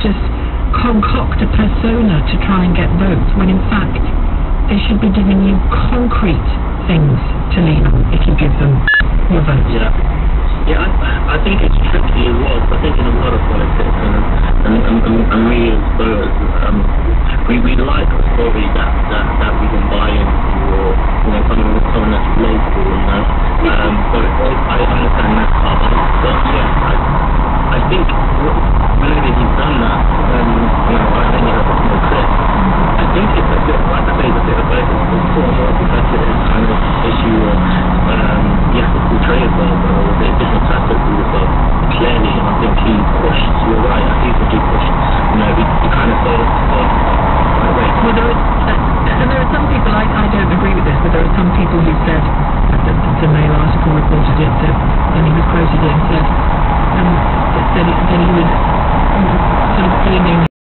just concoct a persona to try and get votes, when in fact they should be giving you concrete things to lean on if you give them your vote. Yeah, I think it's tricky as well. I think in a lot of politics and we as voters, we like a story that we can buy into, or someone that's local, But I understand that part. But yeah, I think whenever he's done